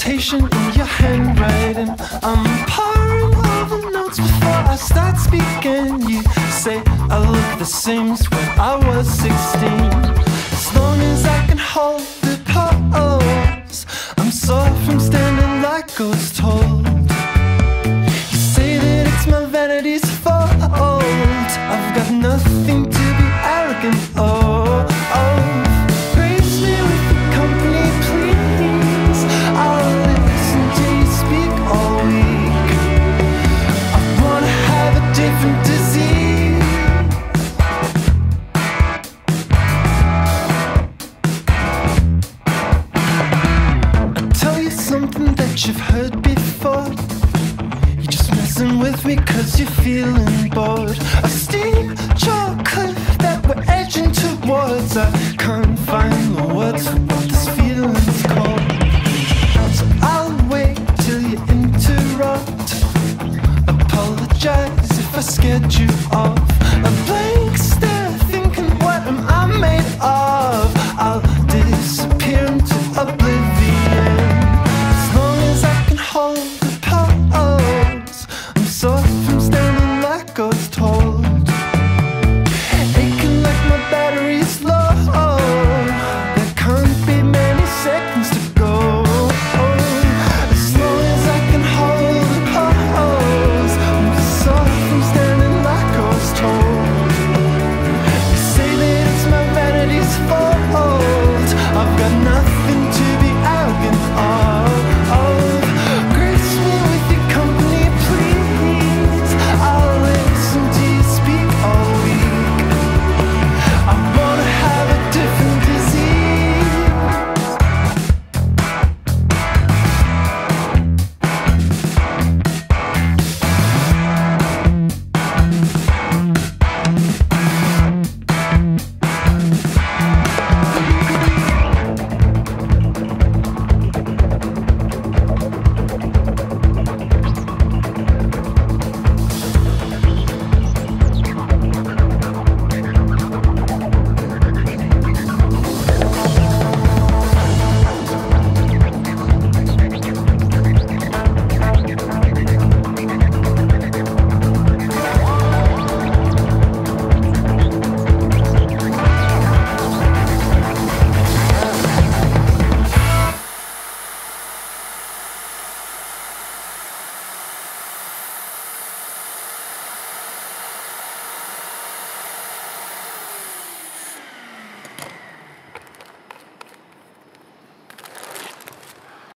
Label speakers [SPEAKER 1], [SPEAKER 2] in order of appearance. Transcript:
[SPEAKER 1] hesitation in your handwriting. I'm pouring all the notes before I start speaking. You say I look the same as when I was 16. As long as I can hold the pose, I'm sore from standing like I was told. You say that it's my vanity's fault. I've got nothing to be arrogant of. Praise me with your company, please. I'll listen till you speak all week. I wanna have a different disease. I'll tell you something that you've heard before. You're just messing with me cause you're feeling bored. A steep chalk cliff that we're edging towards. I can't find the words for what this feeling's called. So I'll wait till you interrupt. Apologize if I scared you off. I blame